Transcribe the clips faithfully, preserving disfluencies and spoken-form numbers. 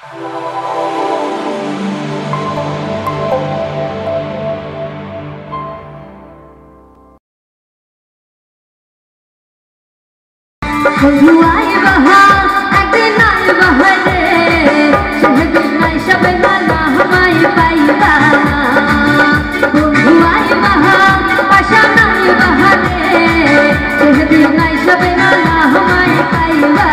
বন্ধু আয় বাহা একদিন আয় বাহারে সেদিন নাই সবে মানা হামাই পাইবা বন্ধু আয় বাহা পাশা নাই বাহারে সেদিন নাই সবে মানা হামাই পাইবা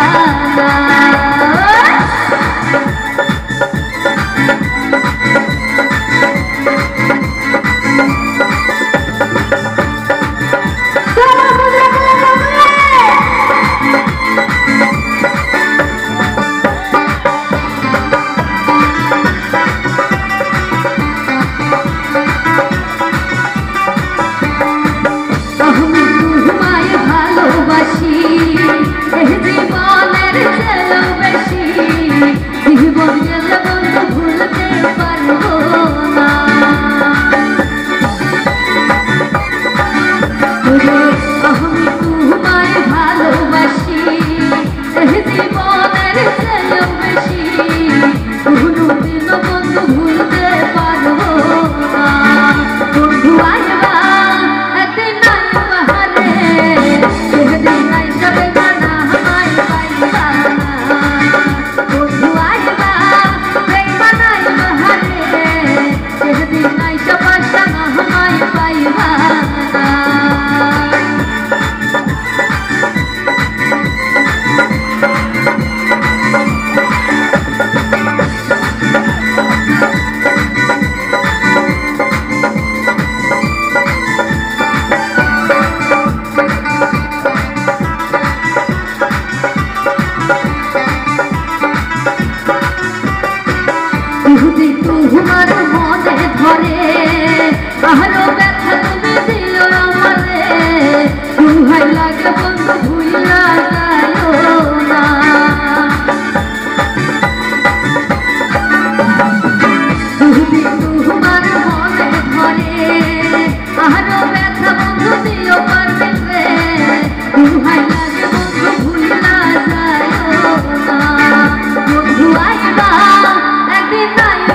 তোমার মনে ধরে আরো ব্যথা তুমি দিও আমারে দুহাই লাগে বন্ধু ভুইলা যাইও না তুমি তোমার মনে ধরে আরো ব্যথা বন্ধু দিও পারবে রে দুহাই লাগে বন্ধু ভুইলা যাইও না বন্ধু আইবা একদিন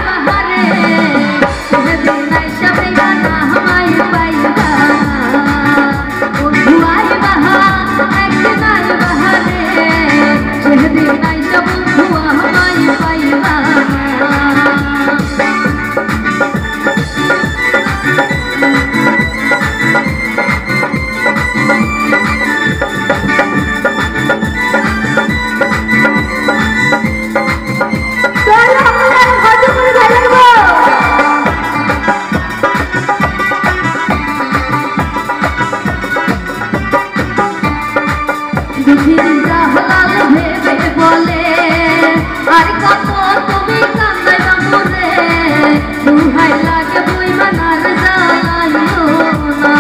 ভেবে বলে আর কত তুমি কান্দাই বাবুরে দুহাই লাগে বই মানার জ্বালাইও না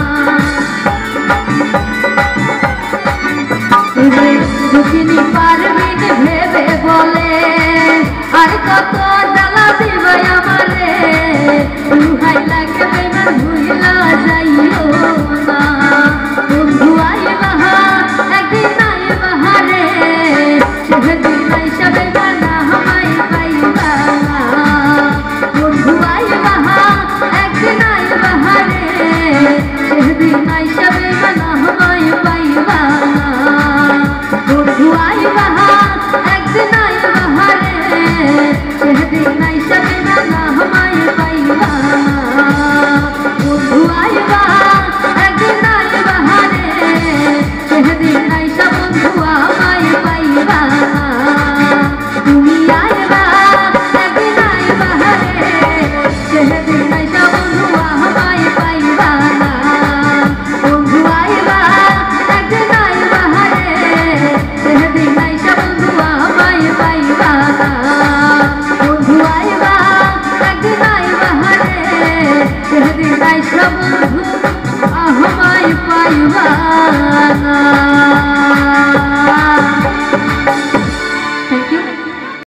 দুদিনই পারবি ভেবে বলে আর কত জ্বালা দিবে আমারে দুহাই লাগে বই মান ভুইলা যাইও না বন্ধু আয় বাহা একদিন আয় বাহারে সেদিন নাই সবে মানা হামাই পাইবা বন্ধু আয় বাহা একদিন আয় বাহারে সেদিন নাই সবে মানা হামাই পাইবা বন্ধু আয় বাহা একদিন আয় বাহারে সেদিন নাই সবে মানা হামাই পাইবা বন্ধু আয় বাহা একদিন আয় বাহারে সেদিন নাই সব বন্ধু আমায় পাইবা তুমি আইবা একদিন আয় বাহারে সেদিন নাই সব বন্ধু আমায় পাইবা বন্ধু আইবা একদিন আয় বাহারে সেদিন নাই সব বন্ধু আমায় পাইবা বন্ধু আইবা একদিন আয় বাহারে সেদিন নাই সব বন্ধু